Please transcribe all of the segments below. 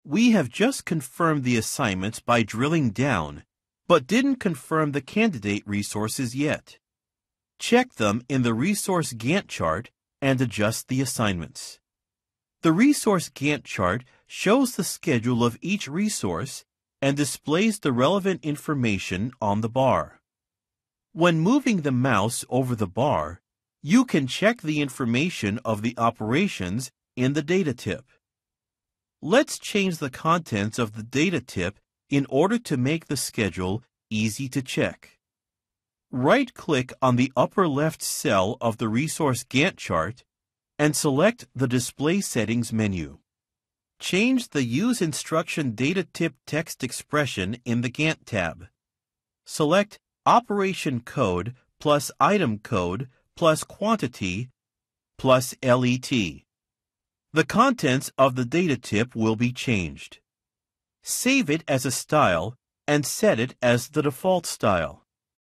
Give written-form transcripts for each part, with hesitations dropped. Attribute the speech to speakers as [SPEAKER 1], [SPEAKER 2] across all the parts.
[SPEAKER 1] We have just confirmed the assignments by drilling down, but didn't confirm the candidate resources yet. Check them in the Resource Gantt chart and adjust the assignments. The Resource Gantt chart shows the schedule of each resource and displays the relevant information on the bar. When moving the mouse over the bar, you can check the information of the operations in the data tip. Let's change the contents of the data tip in order to make the schedule easy to check. Right-click on the upper left cell of the Resource Gantt chart and select the Display Settings menu. Change the Use Instruction Data Tip text expression in the Gantt tab. Select Operation Code plus Item Code plus Quantity plus LET. The contents of the data tip will be changed. Save it as a style and set it as the default style.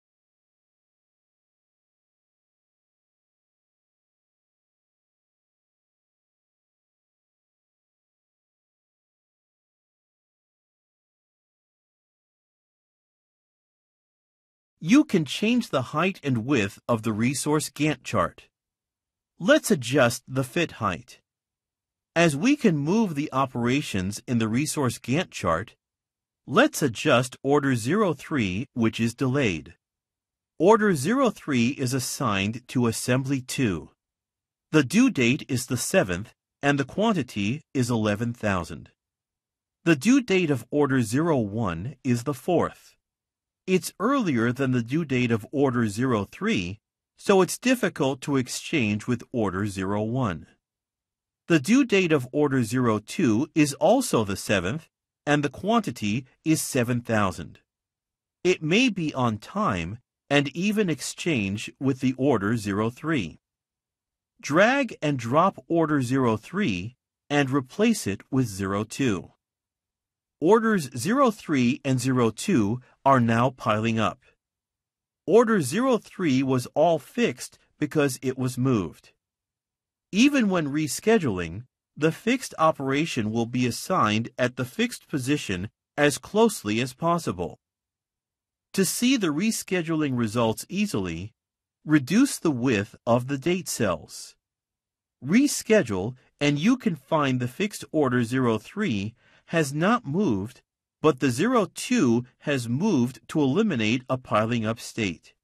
[SPEAKER 1] You can change the height and width of the Resource Gantt chart. Let's adjust the fit height. As we can move the operations in the Resource Gantt chart, let's adjust Order 03, which is delayed. Order 03 is assigned to Assembly 2. The due date is the 7th, and the quantity is 11,000. The due date of Order 01 is the 4th. It's earlier than the due date of Order 03, so it's difficult to exchange with Order 01. The due date of Order 02 is also the 7th, and the quantity is 7,000. It may be on time and even exchange with the Order 03. Drag and drop Order 03 and replace it with 02. Orders 03 and 02 are now piling up. Order 03 was all fixed because it was moved. Even when rescheduling, the fixed operation will be assigned at the fixed position as closely as possible. To see the rescheduling results easily, reduce the width of the date cells. Reschedule and you can find the fixed Order 03 has not moved, but the 02 has moved to eliminate a piling up state.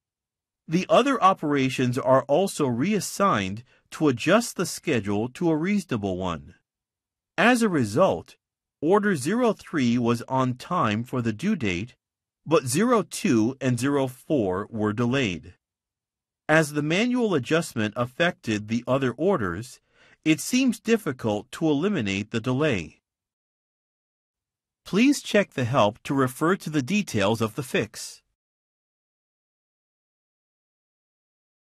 [SPEAKER 1] The other operations are also reassigned to adjust the schedule to a reasonable one. As a result, Order 03 was on time for the due date, but 02 and 04 were delayed. As the manual adjustment affected the other orders, it seems difficult to eliminate the delay. Please check the help to refer to the details of the fix.